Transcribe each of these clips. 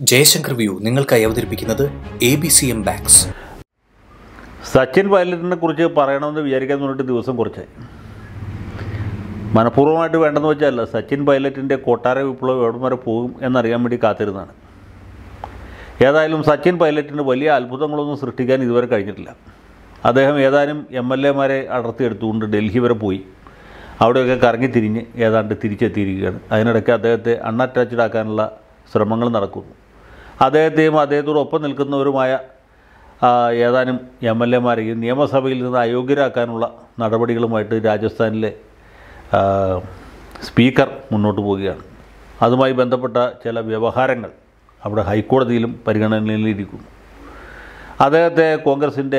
ജയശങ് review നിങ്ങൾക്കായി അവതരിപ്പിക്കുന്നത് ABCM banks. Sachin പൈലറ്റിനെ കുറിച്ച് പറയണമെന്ന് വിചാരിക്കാൻ വേണ്ടിയിട്ട് ദിവസം കുറച്ചായി. മനഃപൂർവ്വമായിട്ട് വേണ്ടെന്ന് വെച്ചാൽ സച്ചിൻ പൈലറ്റിൻ്റെ കൊട്ടാര വിപ്ലവം എവിടം വരെ പോകും എന്നറിയാൻ വേണ്ടി കാത്തിരുന്നതാണ്. ഏതായാലും സച്ചിൻ പൈലറ്റിന് വലിയ അത്ഭുതങ്ങളൊന്നും സൃഷ്ടിക്കാൻ ഇതുവരെ കഴിഞ്ഞിട്ടില്ല. അദ്ദേഹം ഏതാനും MLA-മാരെ അടർത്തിയെടുത്തുകൊണ്ട് ഡൽഹി വരെ പോയി അവിടെയൊക്കെ കറങ്ങി തിരിഞ്ഞ് ഏതാണ്ട് തിരിച്ചെത്തിയിരിക്കുകയാണ്. അതിനിടയ്ക്ക് അദ്ദേഹത്തെ അൺഅറ്റാച്ച്ഡ് ആക്കാനുള്ള ശ്രമങ്ങൾ നടക്കുന്നു. അദ്ദേഹത്തെയും അദ്ദേഹത്തോടൊപ്പം നിൽക്കുന്നവരുമായ ഏതാനും MLA-മാരെയും നിയമസഭയിൽ നിന്ന് അയോഗ്യരാക്കാനുള്ള നടപടികളുമായിട്ട് രാജസ്ഥാനിലെ സ്പീക്കർ മുന്നോട്ട് പോവുകയാണ്. അതുമായി ബന്ധപ്പെട്ട ചില വ്യവഹാരങ്ങൾ അവിടെ ഹൈക്കോടതിയിലും പരിഗണനയിലിരിക്കുന്നു. അദ്ദേഹത്തെ കോൺഗ്രസിൻ്റെ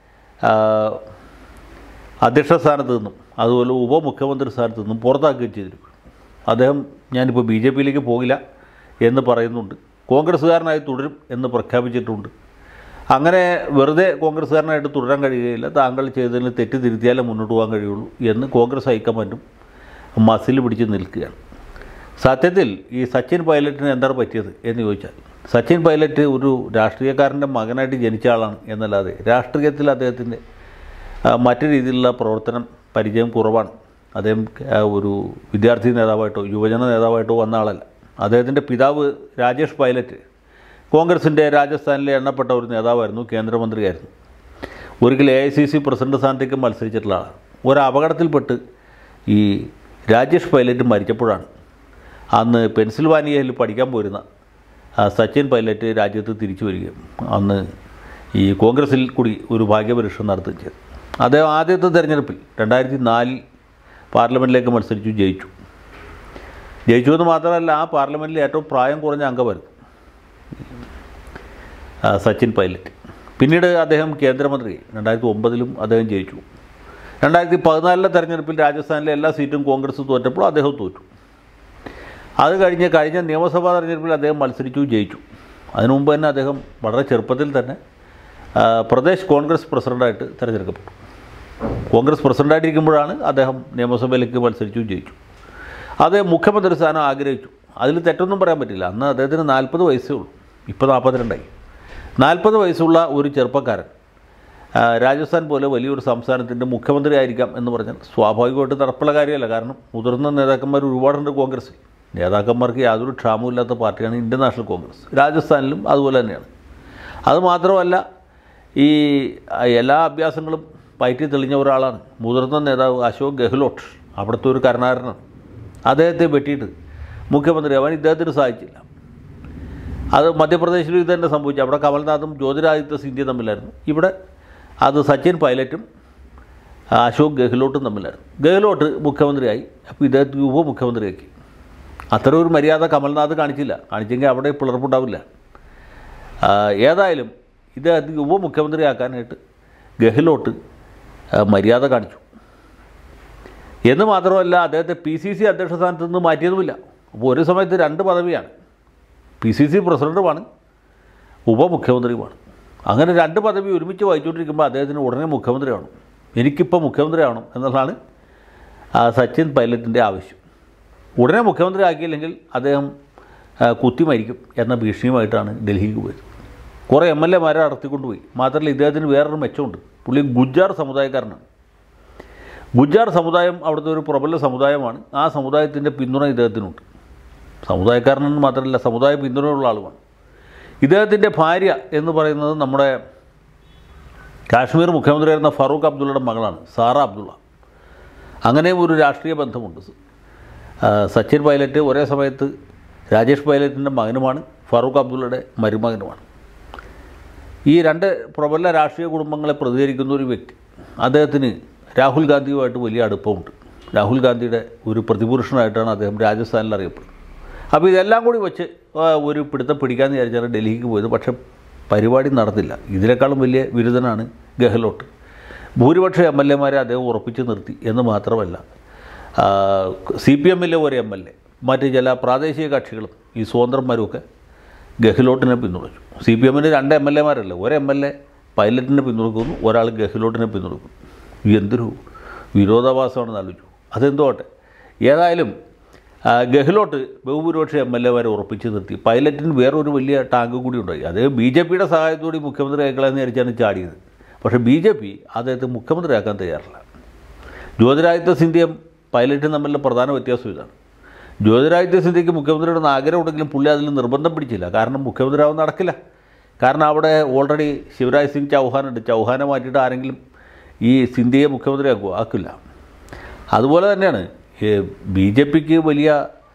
അധ്യക്ഷ സ്ഥാനത്ത് നിന്നും അതുപോലെ ഉപമുഖ്യമന്ത്രി സ്ഥാനത്ത് നിന്നും പുറത്താക്കുകയും ചെയ്തിരിക്കുന്നു. അദ്ദേഹം ഞാനിപ്പോൾ BJP-യിലേക്ക് പോകില്ല എന്ന് പറയുന്നുണ്ട്. കോൺഗ്രസ്സുകാരനായി തുടരും എന്ന് പ്രഖ്യാപിച്ചിട്ടുണ്ട്. അങ്ങനെ വെറുതെ കോൺഗ്രസ്സുകാരനായിട്ട് തുടരാൻ കഴിയുകയില്ല, താങ്കൾ ചെയ്തതിന് തെറ്റ് തിരുത്തിയാലേ മുന്നോട്ട് പോകാൻ കഴിയുള്ളൂ എന്ന് കോൺഗ്രസ് ഹൈക്കമാൻഡും മസിൽ പിടിച്ച് നിൽക്കുകയാണ്. സത്യത്തിൽ ഈ സച്ചിൻ പൈലറ്റിന് എന്താണ് പറ്റിയത് എന്ന് ചോദിച്ചാൽ, സച്ചിൻ പൈലറ്റ് ഒരു രാഷ്ട്രീയക്കാരൻ്റെ മകനായിട്ട് ജനിച്ച ആളാണ് എന്നല്ലാതെ രാഷ്ട്രീയത്തിൽ അദ്ദേഹത്തിൻ്റെ മറ്റു രീതിയിലുള്ള പ്രവർത്തനം പരിചയം കുറവാണ്. അദ്ദേഹം ഒരു വിദ്യാർത്ഥി നേതാവായിട്ടോ യുവജന നേതാവായിട്ടോ വന്ന ആളല്ല. അദ്ദേഹത്തിൻ്റെ പിതാവ് രാജേഷ് പൈലറ്റ് കോൺഗ്രസിൻ്റെ രാജസ്ഥാനിലെ എണ്ണപ്പെട്ട ഒരു നേതാവായിരുന്നു, കേന്ദ്രമന്ത്രിയായിരുന്നു. ഒരിക്കൽ AICC പ്രസിഡന്റ് സ്ഥാനത്തേക്ക് മത്സരിച്ചിട്ടുള്ള ആളാണ്. ഒരു അപകടത്തിൽപ്പെട്ട് ഈ രാജേഷ് പൈലറ്റ് മരിച്ചപ്പോഴാണ് അന്ന് പെൻസിൽവാനിയയിൽ പഠിക്കാൻ പോരുന്ന സച്ചിൻ പൈലറ്റ് രാജ്യത്ത് തിരിച്ചു വരികയും അന്ന് ഈ കോൺഗ്രസിൽ കൂടി ഒരു ഭാഗ്യപരീക്ഷ നടത്തുകയും ചെയ്തു. അദ്ദേഹം ആദ്യത്തെ തെരഞ്ഞെടുപ്പിൽ 2004 പാർലമെൻറ്റിലേക്ക് മത്സരിച്ചു, ജയിച്ചു എന്ന് മാത്രമല്ല ആ പാർലമെൻറ്റിൽ ഏറ്റവും പ്രായം കുറഞ്ഞ അംഗമായിരുന്നു സച്ചിൻ പൈലറ്റ്. പിന്നീട് അദ്ദേഹം കേന്ദ്രമന്ത്രി 2009 അദ്ദേഹം ജയിച്ചു. 2014 തെരഞ്ഞെടുപ്പിൽ രാജസ്ഥാനിലെ എല്ലാ സീറ്റും കോൺഗ്രസ് തോറ്റപ്പോൾ അദ്ദേഹം തോറ്റു. അത് കഴിഞ്ഞ നിയമസഭാ തെരഞ്ഞെടുപ്പിൽ അദ്ദേഹം മത്സരിച്ചു, ജയിച്ചു. അതിനു മുമ്പ് തന്നെ അദ്ദേഹം വളരെ ചെറുപ്പത്തിൽ തന്നെ പ്രദേശ് കോൺഗ്രസ് പ്രസിഡൻ്റായിട്ട് തിരഞ്ഞെടുക്കപ്പെട്ടു. കോൺഗ്രസ് പ്രസിഡൻ്റായിട്ടിരിക്കുമ്പോഴാണ് അദ്ദേഹം നിയമസഭയിലേക്ക് മത്സരിച്ചു, ജയിച്ചു. അദ്ദേഹം മുഖ്യമന്ത്രി സ്ഥാനം ആഗ്രഹിച്ചു. അതിൽ തെറ്റൊന്നും പറയാൻ പറ്റില്ല. അന്ന് അദ്ദേഹത്തിന് 40 വയസ്സേ ഉള്ളൂ, ഇപ്പോൾ 42ആയി. 40 വയസ്സുള്ള ഒരു ചെറുപ്പക്കാരൻ രാജസ്ഥാൻ പോലെ വലിയൊരു സംസ്ഥാനത്തിൻ്റെ മുഖ്യമന്ത്രി ആയിരിക്കാം എന്ന് പറഞ്ഞാൽ സ്വാഭാവികമായിട്ട് നടപ്പുള്ള കാര്യമല്ല. കാരണം മുതിർന്ന നേതാക്കന്മാർ ഒരുപാടുണ്ട് കോൺഗ്രസ്സിൽ. നേതാക്കന്മാർക്ക് യാതൊരു ക്ഷാമമില്ലാത്ത പാർട്ടിയാണ് ഇന്ത്യൻ നാഷണൽ കോൺഗ്രസ്. രാജസ്ഥാനിലും അതുപോലെ തന്നെയാണ്. അതുമാത്രമല്ല, ഈ എല്ലാ അഭ്യാസങ്ങളും പയറ്റി തെളിഞ്ഞ ഒരാളാണ് മുതിർന്ന നേതാവ് അശോക് ഗെഹ്ലോട്ട്. അവിടുത്തെ ഒരു കരുണാകരനാണ്. അദ്ദേഹത്തെ വെട്ടിയിട്ട് മുഖ്യമന്ത്രിയാവാൻ ഇദ്ദേഹത്തിന് സാധിച്ചില്ല. അത് മധ്യപ്രദേശിലും ഇത് തന്നെ സംഭവിച്ചു. അവിടെ കമൽനാഥും ജ്യോതിരാദിത്യ സിന്ധ്യ തമ്മിലായിരുന്നു. ഇവിടെ അത് സച്ചിൻ പൈലറ്റും അശോക് ഗെഹ്ലോട്ടും തമ്മിലായിരുന്നു. ഗെഹ്ലോട്ട് മുഖ്യമന്ത്രിയായി, അപ്പോൾ ഇദ്ദേഹത്തിന് ഉപമുഖ്യമന്ത്രിയാക്കി. അത്ര ഒരു മര്യാദ കമൽനാഥ് കാണിച്ചെങ്കിൽ അവിടെ പിളർപ്പുണ്ടാവില്ല. ഏതായാലും ഇദ്ദേഹത്തിന് ഉപമുഖ്യമന്ത്രിയാക്കാനായിട്ട് ഗെഹ്ലോട്ട് മര്യാദ കാണിച്ചു എന്ന് മാത്രമല്ല, അദ്ദേഹത്തെ PCC അധ്യക്ഷ സ്ഥാനത്ത് നിന്ന് മാറ്റിയതുമില്ല. അപ്പോൾ ഒരു സമയത്ത് 2 പദവിയാണ്, PCC പ്രസിഡൻറ്റുമാണ് ഉപമുഖ്യമന്ത്രിയുമാണ്. അങ്ങനെ 2 പദവി ഒരുമിച്ച് വഹിച്ചുകൊണ്ടിരിക്കുമ്പോൾ അദ്ദേഹത്തിന് ഉടനെ മുഖ്യമന്ത്രിയാവണം, എനിക്കിപ്പോൾ മുഖ്യമന്ത്രിയാവണം എന്നുള്ളതാണ് സച്ചിൻ പൈലറ്റിൻ്റെ ആവശ്യം. ഉടനെ മുഖ്യമന്ത്രി ആക്കിയില്ലെങ്കിൽ അദ്ദേഹം കുത്തി മരിക്കും എന്ന ഭീഷണിയുമായിട്ടാണ് ഡൽഹിക്ക് പോയത്. കുറേ MLA-മാരെ അടർത്തിക്കൊണ്ടുപോയി. മാത്രമല്ല, ഇദ്ദേഹത്തിന് വേറൊരു മെച്ചമുണ്ട്. പുള്ളി ഗുജ്ജാർ സമുദായക്കാരനാണ്. ഗുജ്ജാർ സമുദായം അവിടുത്തെ ഒരു പ്രബല സമുദായമാണ്. ആ സമുദായത്തിൻ്റെ പിന്തുണ ഇദ്ദേഹത്തിനുണ്ട്. സമുദായക്കാരനെന്ന് മാത്രമല്ല, സമുദായ പിന്തുണയുള്ള ആളുമാണ്. ഇദ്ദേഹത്തിൻ്റെ ഭാര്യ എന്ന് പറയുന്നത് നമ്മുടെ കാശ്മീർ മുഖ്യമന്ത്രിയായിരുന്ന ഫറൂഖ് അബ്ദുള്ളയുടെ മകളാണ്, സാറ അബ്ദുള്ള. അങ്ങനെയും ഒരു രാഷ്ട്രീയ ബന്ധമുണ്ട്. സച്ചിൻ പൈലറ്റ് ഒരേ സമയത്ത് രാജേഷ് പൈലറ്റിൻ്റെ മകനുമാണ്, ഫറൂഖ് അബ്ദുള്ളയുടെ മരുമകനുമാണ്. ഈ 2 പ്രബല രാഷ്ട്രീയ കുടുംബങ്ങളെ പ്രതികരിക്കുന്ന ഒരു വ്യക്തി. അദ്ദേഹത്തിന് രാഹുൽ ഗാന്ധിയുമായിട്ട് വലിയ അടുപ്പമുണ്ട്. രാഹുൽ ഗാന്ധിയുടെ ഒരു പ്രതിപുരുഷനായിട്ടാണ് അദ്ദേഹം രാജസ്ഥാനിൽ അറിയപ്പെടുന്നത്. അപ്പോൾ ഇതെല്ലാം കൂടി വെച്ച് ഒരു പിടുത്തം പിടിക്കാമെന്ന് വിചാരിച്ചാണ് ഡൽഹിക്ക് പോയത്. പക്ഷേ പരിപാടി നടന്നില്ല. ഇതിനേക്കാളും വലിയ വിരുദ്ധനാണ് ഗെഹ്ലോട്ട്. ഭൂരിപക്ഷം MLA-മാരെ അദ്ദേഹം ഉറപ്പിച്ച് നിർത്തി എന്ന് മാത്രമല്ല, CPM-ലെ ഒരു MLA, മറ്റ് ചില പ്രാദേശിക കക്ഷികളും ഈ സ്വതന്ത്രന്മാരുമൊക്കെ ഗെഹ്ലോട്ടിനെ പിന്തുണച്ചു. CPM-ന് 2 MLA-മാരല്ല, ഒരു MLA പൈലറ്റിനെ പിന്തുണക്കുന്നു, ഒരാൾ ഗെഹ്ലോട്ടിനെ പിന്തുണക്കുന്നു. എന്തൊരു വിരോധാഭാസമാണെന്ന് ആലോചിച്ചു. അതെന്തോട്ടെ, ഏതായാലും ഗെഹ്ലോട്ട് ബഹുഭൂരിപക്ഷം MLA-മാരെ ഉറപ്പിച്ച് നിർത്തി. പൈലറ്റിന് വേറൊരു വലിയ ടാങ്ക് കൂടി ഉണ്ടായി. അത് BJP-യുടെ സഹായത്തോടെ മുഖ്യമന്ത്രി ആയിക്കളെന്ന് വിചാരിച്ചാണ് ചാടിയത്. പക്ഷേ BJP അദ്ദേഹത്തെ മുഖ്യമന്ത്രിയാക്കാൻ തയ്യാറില്ല. ജ്യോതിരാദിത്യ സിന്ധ്യയും പൈലറ്റും തമ്മിലുള്ള പ്രധാന വ്യത്യാസം ഇതാണ്. ജ്യോതിരാദിത്യ സിന്ധ്യയ്ക്ക് മുഖ്യമന്ത്രിയുടെ ആഗ്രഹം ഉണ്ടെങ്കിലും പുള്ളി അതിൽ നിർബന്ധം പിടിച്ചില്ല. കാരണം മുഖ്യമന്ത്രിയാവാൻ നടക്കില്ല. കാരണം അവിടെ ഓൾറെഡി ശിവരാജ് സിംഗ് ചൗഹാൻ ഉണ്ട്. ചൗഹാനെ മാറ്റിയിട്ട് ആരെങ്കിലും ഈ സിന്ധ്യയെ ആക്കില്ല. അതുപോലെ തന്നെയാണ് BJP-ക്ക് വലിയ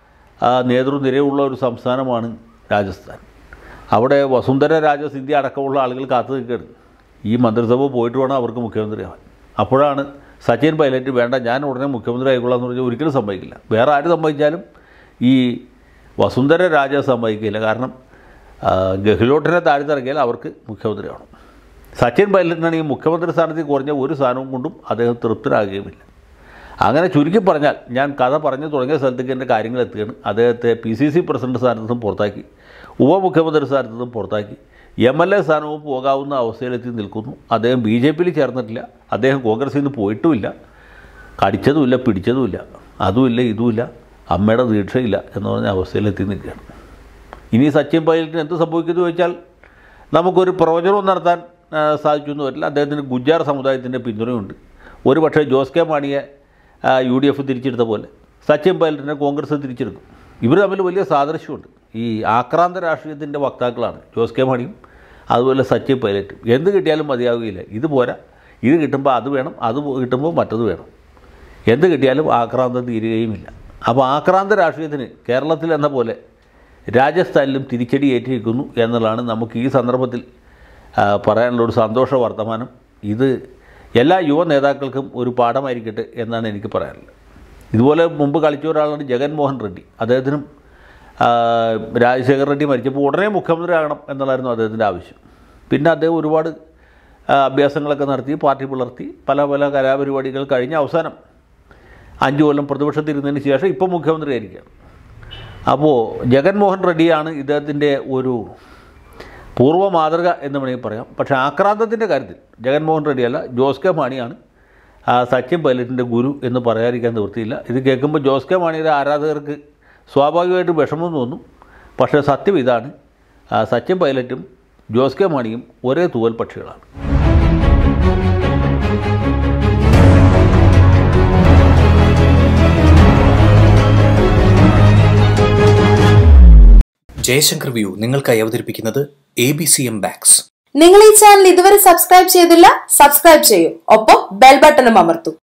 നേതൃനിരയുള്ള ഒരു സംസ്ഥാനമാണ് രാജസ്ഥാൻ. അവിടെ വസുന്ധര രാജ സിന്ധ്യ അടക്കമുള്ള ആളുകൾ കാത്തു നിൽക്കുകയാണ്. ഈ മന്ത്രിസഭ പോയിട്ട് വേണം അവർക്ക് മുഖ്യമന്ത്രിയാവാൻ. അപ്പോഴാണ് സച്ചിൻ പൈലറ്റ് വേണ്ട ഞാൻ ഉടനെ മുഖ്യമന്ത്രി ആയിക്കൊള്ളാം എന്ന് പറഞ്ഞാൽ ഒരിക്കലും സമ്മതിക്കില്ല. വേറെ ആര് സമ്മതിച്ചാലും ഈ വസുന്ധര രാജ സമ്മതിക്കില്ല. കാരണം ഗെഹ്ലോട്ടിനെ താഴ്ത്തിറക്കിയാൽ അവർക്ക് മുഖ്യമന്ത്രിയാവണം. സച്ചിൻ പൈലറ്റിനാണെങ്കിൽ മുഖ്യമന്ത്രി സ്ഥാനത്ത് കുറഞ്ഞ ഒരു സാധനവും കൊണ്ടും അദ്ദേഹം തൃപ്തരാകുകയുമില്ല. അങ്ങനെ ചുരുക്കി പറഞ്ഞാൽ ഞാൻ കഥ പറഞ്ഞു തുടങ്ങിയ സ്ഥലത്തേക്ക് എൻ്റെ കാര്യങ്ങൾ എത്തുകയാണ്. അദ്ദേഹത്തെ PCC പ്രസിഡന്റ് സ്ഥാനത്ത് നിന്നും പുറത്താക്കി, ഉപമുഖ്യമന്ത്രി സ്ഥാനത്ത് നിന്നും പുറത്താക്കി, MLA സ്ഥാനവും പോകാവുന്ന അവസ്ഥയിലെത്തി നിൽക്കുന്നു. അദ്ദേഹം BJP-യിൽ ചേർന്നിട്ടില്ല. അദ്ദേഹം കോൺഗ്രസിൽ നിന്ന് പോയിട്ടുമില്ല. കടിച്ചതുമില്ല, പിടിച്ചതുമില്ല, അതുമില്ല ഇതുമില്ല, അമ്മയുടെ ദീക്ഷയില്ല എന്ന് പറഞ്ഞ അവസ്ഥയിലെത്തി നിൽക്കുകയാണ്. ഇനി സച്ചിൻ പൈലറ്റിന് എന്ത് സംഭവിക്കുമെന്ന് ചോദിച്ചാൽ നമുക്കൊരു പ്രവചനവും നടത്താൻ സാധിച്ചൊന്നും വരില്ല. അദ്ദേഹത്തിന് ഗുജ്ജാർ സമുദായത്തിൻ്റെ പിന്തുണയുണ്ട്. ഒരു പക്ഷേ ജോസ് കെ മാണിയെ UDF തിരിച്ചെടുത്ത പോലെ സച്ചിൻ പൈലറ്റിനെ കോൺഗ്രസ് തിരിച്ചെടുക്കും. ഇവർ തമ്മിൽ വലിയ സാദൃശ്യമുണ്ട്. ഈ ആക്രാന്ത രാഷ്ട്രീയത്തിൻ്റെ വക്താക്കളാണ് ജോസ് കെ മാണിയും അതുപോലെ സച്ചിൻ പൈലറ്റും. എന്ത് കിട്ടിയാലും മതിയാവുകയില്ല. ഇത് പോരാ, ഇത് കിട്ടുമ്പോൾ അത് വേണം, അത് കിട്ടുമ്പോൾ മറ്റത് വേണം. എന്ത് കിട്ടിയാലും ആക്രാന്തം തീരുകയുമില്ല. അപ്പോൾ ആക്രാന്ത രാഷ്ട്രീയത്തിന് കേരളത്തിൽ എന്ന പോലെ രാജസ്ഥാനിലും തിരിച്ചടി ഏറ്റിരിക്കുന്നു എന്നുള്ളതാണ് നമുക്ക് ഈ സന്ദർഭത്തിൽ പറയാനുള്ളൊരു സന്തോഷ വർത്തമാനം. ഇത് എല്ലാ യുവ നേതാക്കൾക്കും ഒരു പാഠമായിരിക്കട്ടെ എന്നാണ് എനിക്ക് പറയാനുള്ളത്. ഇതുപോലെ മുമ്പ് കളിച്ച ഒരാളാണ് ജഗൻമോഹൻ റെഡ്ഡി. അദ്ദേഹത്തിനും രാജശേഖർ റെഡ്ഡി മരിച്ചപ്പോൾ ഉടനെ മുഖ്യമന്ത്രി ആകണം എന്നുള്ളായിരുന്നു അദ്ദേഹത്തിൻ്റെ ആവശ്യം. പിന്നെ അദ്ദേഹം ഒരുപാട് അഭ്യാസങ്ങളൊക്കെ നടത്തി, പാർട്ടി പുലർത്തി, പല പല കലാപരിപാടികൾ കഴിഞ്ഞ് അവസാനം 5 കൊല്ലം പ്രതിപക്ഷത്തിരുന്നതിന് ശേഷം ഇപ്പോൾ മുഖ്യമന്ത്രി ആയിരിക്കുകയാണ്. അപ്പോൾ ജഗൻമോഹൻ റെഡ്ഡിയാണ് ഇദ്ദേഹത്തിൻ്റെ ഒരു പൂർവ്വ മാതൃക എന്ന് വേണമെങ്കിൽ പറയാം. പക്ഷേ ആക്രാന്തത്തിൻ്റെ കാര്യത്തിൽ ജഗൻമോഹൻ റെഡ്ഡിയല്ല, ജോസ് കെ മാണിയാണ് സച്ചിൻ പൈലറ്റിൻ്റെ ഗുരു എന്ന് പറയാതിരിക്കാൻ നിവൃത്തിയില്ല. ഇത് കേൾക്കുമ്പോൾ ജോസ് കെ മാണിയുടെ ആരാധകർക്ക് സ്വാഭാവികമായിട്ടും വിഷമം തോന്നും. പക്ഷേ സത്യം ഇതാണ്, സച്ചിൻ പൈലറ്റും ജോസ് കെ മാണിയും ഒരേ തൂവൽ പക്ഷികളാണ്. ജയശങ്കർ വ്യൂ നിങ്ങൾക്കായി അവതരിപ്പിക്കുന്നത് ABCM ബാക്സ്. നിങ്ങൾ ഈ ചാനൽ ഇതുവരെ സബ്സ്ക്രൈബ് ചെയ്തില്ല, സബ്സ്ക്രൈബ് ചെയ്യൂ. ഒപ്പം ബെൽ ബട്ടണും അമർത്തൂ.